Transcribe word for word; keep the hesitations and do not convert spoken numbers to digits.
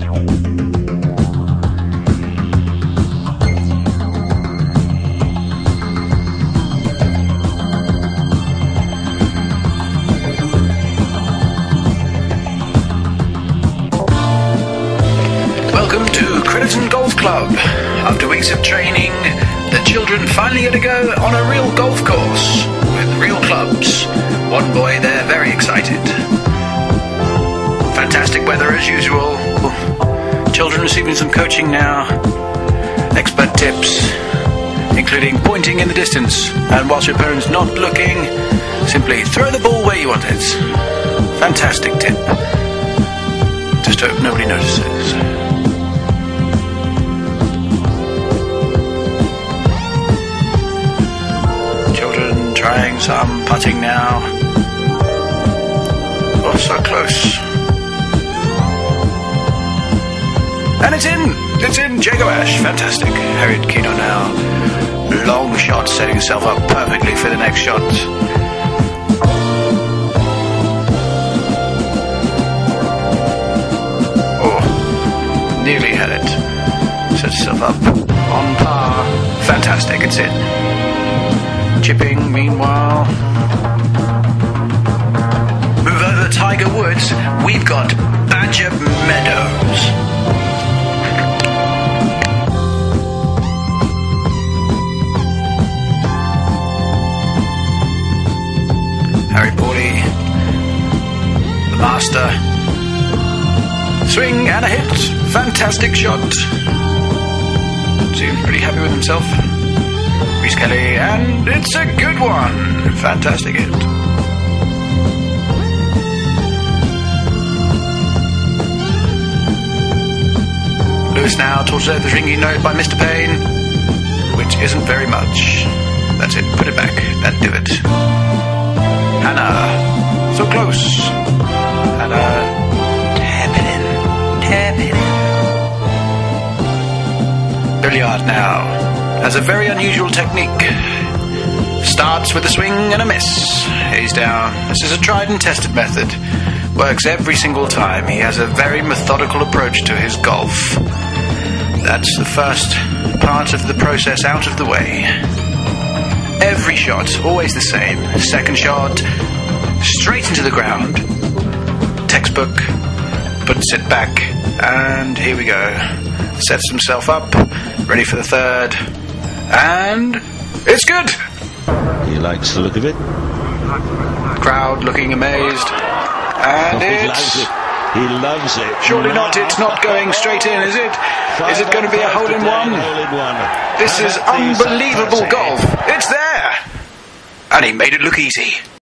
Welcome to Crediton Golf Club. After weeks of training, the children finally get to go on a real golf course with real clubs. One boy there very excited. Fantastic weather as usual. Children receiving some coaching now. Expert tips, including pointing in the distance, and whilst your parents not looking, simply throw the ball where you want it. Fantastic tip. Just hope nobody notices. Children trying some putting now. Oh, so close. And it's in! It's in! Jago Ash. Fantastic. Harriet Kino now. Long shot, setting himself up perfectly for the next shot. Oh, nearly had it. Sets himself up on par. Fantastic, it's in. Chipping, meanwhile. Move over Tiger Woods. We've got Badger Meadows. Harry Pauly, the master. Swing and a hit. Fantastic shot. Seems pretty happy with himself. Reese Kelly, and it's a good one. Fantastic hit. Lewis now towards the ringing note by Mister Payne, which isn't very much. That's it. Put it back. That divot. Hannah, so close. Hannah, tap it in, tap it in. Billiard now has a very unusual technique. Starts with a swing and a miss. He's down. This is a tried and tested method. Works every single time. He has a very methodical approach to his golf. That's the first part of the process out of the way. Every shot, always the same. Second shot, straight into the ground. Textbook, puts it back, and here we go. Sets himself up, ready for the third, and it's good! He likes the look of it. Crowd looking amazed, and oh, it's... He loves it. He loves it. Surely not, it's not going straight in, is it? Is it going to be a hole-in-one? This is unbelievable golf. It's there! And he made it look easy.